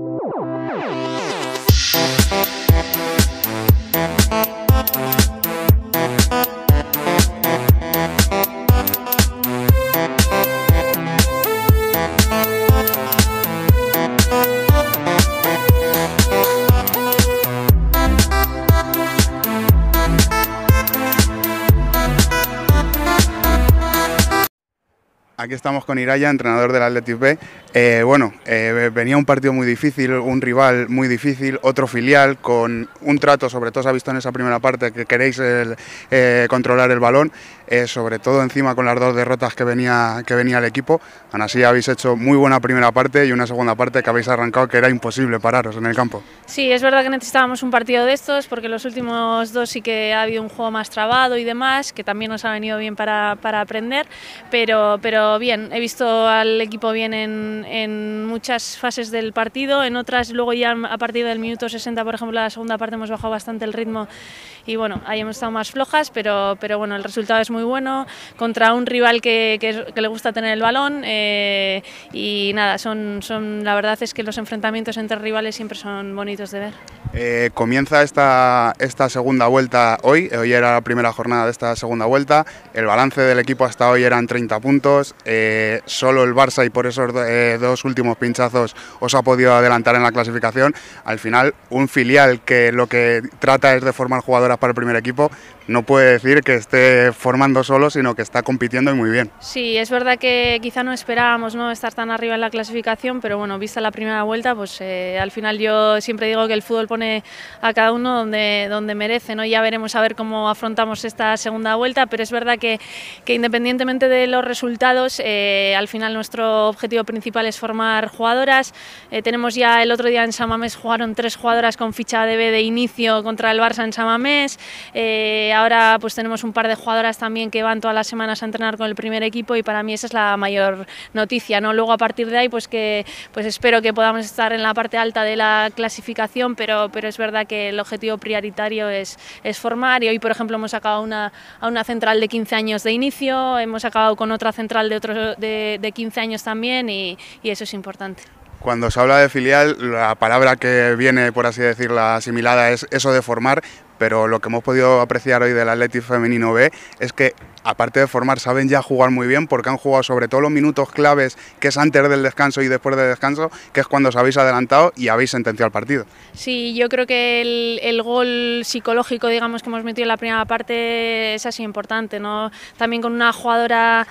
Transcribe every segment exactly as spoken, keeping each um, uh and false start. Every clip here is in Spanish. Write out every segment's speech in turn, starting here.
Aquí estamos con Iraya, entrenador del Athletic B. Eh, bueno, eh, venía un partido muy difícil, un rival muy difícil, otro filial con un trato, sobre todo se ha visto en esa primera parte que queréis el, eh, controlar el balón, eh, sobre todo encima con las dos derrotas que venía, que venía el equipo. Aún así habéis hecho muy buena primera parte y una segunda parte que habéis arrancado que era imposible pararos en el campo. Sí, es verdad que necesitábamos un partido de estos porque los últimos dos sí que ha habido un juego más trabado y demás, que también nos ha venido bien para, para aprender, pero, pero bien, he visto al equipo bien en, en muchas fases del partido, en otras luego ya a partir del minuto sesenta, por ejemplo, la segunda parte hemos bajado bastante el ritmo y bueno, ahí hemos estado más flojas, pero, pero bueno, el resultado es muy bueno contra un rival que, que, que le gusta tener el balón eh, y nada, son, son, la verdad es que los enfrentamientos entre rivales siempre son bonitos de ver. Eh, comienza esta, esta segunda vuelta hoy, hoy era la primera jornada de esta segunda vuelta, el balance del equipo hasta hoy eran treinta puntos, eh, solo el Barça y por esos eh, dos últimos pinchazos os ha podido adelantar en la clasificación. Al final un filial que lo que trata es de formar jugadoras para el primer equipo, no puede decir que esté formando solo, sino que está compitiendo y muy bien. Sí, es verdad que quizá no esperábamos no estar tan arriba en la clasificación, pero bueno, vista la primera vuelta, pues eh, al final yo siempre digo que el fútbol pone a cada uno donde, donde merece, ¿no? Ya veremos a ver cómo afrontamos esta segunda vuelta, pero es verdad que, que independientemente de los resultados, eh, al final nuestro objetivo principal es formar jugadoras. Eh, tenemos ya el otro día en San Mamés jugaron tres jugadoras con ficha de B de inicio contra el Barça en San Mamés. Eh, ahora pues tenemos un par de jugadoras también que van todas las semanas a entrenar con el primer equipo y para mí esa es la mayor noticia, ¿no? Luego a partir de ahí pues que pues espero que podamos estar en la parte alta de la clasificación, pero, pero es verdad que el objetivo prioritario es, es formar y hoy por ejemplo hemos sacado una, a una central de quince años de inicio, hemos acabado con otra central de, otro, de, de quince años también y, y eso es importante. Cuando se habla de filial, la palabra que viene, por así decirlo, asimilada es eso de formar, pero lo que hemos podido apreciar hoy del Athletic Femenino B es que, aparte de formar, saben ya jugar muy bien porque han jugado sobre todo los minutos claves, que es antes del descanso y después del descanso, que es cuando os habéis adelantado y habéis sentenciado el partido. Sí, yo creo que el, el gol psicológico, digamos, que hemos metido en la primera parte es así importante, ¿no? También con una jugadora,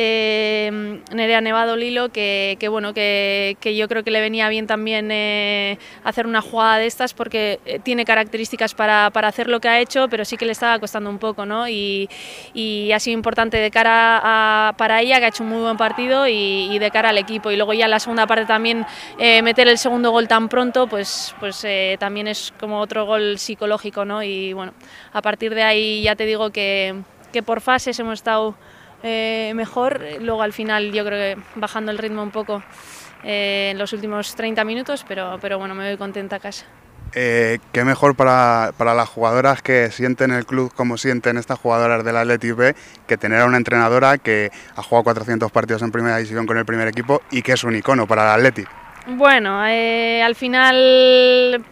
eh, Nerea Nevado Lilo, que, que, bueno, que, que yo creo que le venía bien también eh, hacer una jugada de estas porque tiene características para, para hacer lo que ha hecho, pero sí que le estaba costando un poco, ¿no? Y, y ha sido importante de cara a, para ella, que ha hecho un muy buen partido, y, y de cara al equipo. Y luego ya en la segunda parte también eh, meter el segundo gol tan pronto, pues, pues eh, también es como otro gol psicológico, ¿no? Y bueno, a partir de ahí ya te digo que, que por fases hemos estado eh, mejor, luego al final yo creo que bajando el ritmo un poco eh, en los últimos treinta minutos, pero, pero bueno, me voy contenta a casa. Eh, qué mejor para, para las jugadoras que sienten el club como sienten estas jugadoras del Athletic B, que tener a una entrenadora que ha jugado cuatrocientos partidos en primera división con el primer equipo y que es un icono para el Athletic. Bueno, eh, al final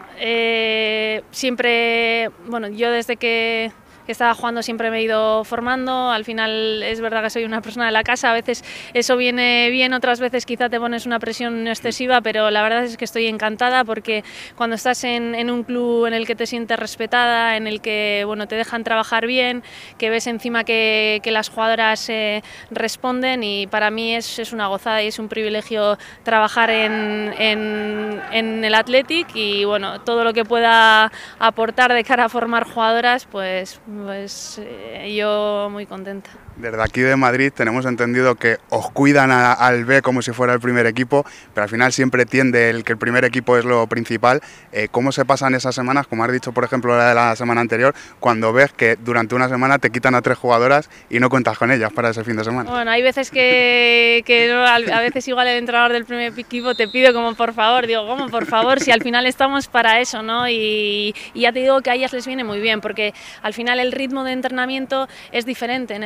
eh, siempre, bueno, yo desde que que estaba jugando siempre me he ido formando, al final es verdad que soy una persona de la casa, a veces eso viene bien, otras veces quizá te pones una presión excesiva, pero la verdad es que estoy encantada porque cuando estás en, en un club en el que te sientes respetada, en el que bueno, te dejan trabajar bien, que ves encima que, que las jugadoras eh, responden, y para mí es, es una gozada y es un privilegio trabajar en, en, en el Athletic, y bueno, todo lo que pueda aportar de cara a formar jugadoras, pues Pues eh, yo muy contenta. Desde aquí de Madrid tenemos entendido que os cuidan a, al B como si fuera el primer equipo, pero al final siempre tiende el que el primer equipo es lo principal. Eh, ¿Cómo se pasan esas semanas, como has dicho por ejemplo la de la semana anterior, cuando ves que durante una semana te quitan a tres jugadoras y no cuentas con ellas para ese fin de semana? Bueno, hay veces que, que a veces igual el entrenador del primer equipo te pide como por favor, digo como por favor, si al final estamos para eso, ¿no? Y, y ya te digo que a ellas les viene muy bien, porque al final el ritmo de entrenamiento es diferente en el primer equipo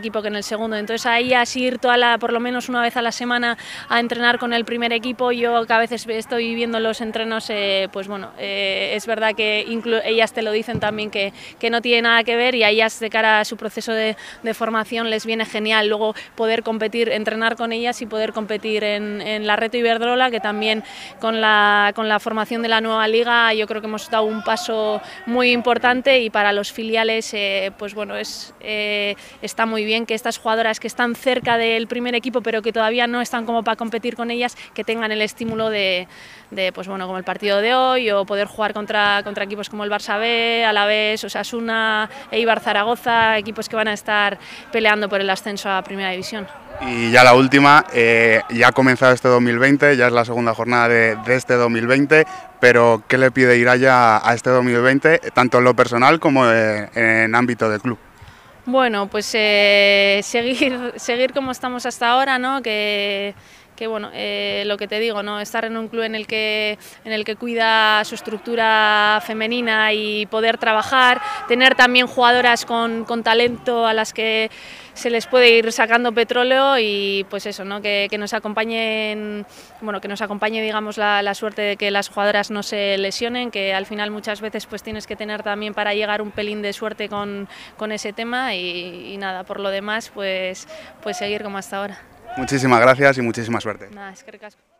equipo que en el segundo. Entonces ahí así ir toda la, por lo menos una vez a la semana a entrenar con el primer equipo. Yo que a veces estoy viendo los entrenos, eh, pues bueno, eh, es verdad que ellas te lo dicen también que, que no tiene nada que ver, y a ellas de cara a su proceso de, de formación les viene genial luego poder competir, entrenar con ellas y poder competir en, en la Reto Iberdrola, que también con la, con la formación de la nueva liga yo creo que hemos dado un paso muy importante, y para los filiales eh, pues bueno, es, eh, está muy bien que estas jugadoras que están cerca del primer equipo pero que todavía no están como para competir con ellas, que tengan el estímulo de, de pues bueno, como el partido de hoy, o poder jugar contra, contra equipos como el Barça B, Alavés, Osasuna, Eibar Zaragoza, equipos que van a estar peleando por el ascenso a Primera División. Y ya la última, eh, ya ha comenzado este dos mil veinte, ya es la segunda jornada de, de este dos mil veinte, pero ¿qué le pide Iraya a este dos mil veinte, tanto en lo personal como en, en ámbito de club? Bueno, pues eh, seguir, seguir como estamos hasta ahora, ¿no? Que, que bueno, eh, lo que te digo, ¿no? Estar en un club en el que, en el que cuida su estructura femenina y poder trabajar, tener también jugadoras con, con talento a las que se les puede ir sacando petróleo, y pues eso, ¿no? que, que nos acompañen, bueno, que nos acompañe, digamos, la, la suerte de que las jugadoras no se lesionen, que al final muchas veces pues tienes que tener también para llegar un pelín de suerte con, con ese tema, y, y nada, por lo demás pues, pues seguir como hasta ahora. Muchísimas gracias y muchísima suerte. Nada, es que ricasco.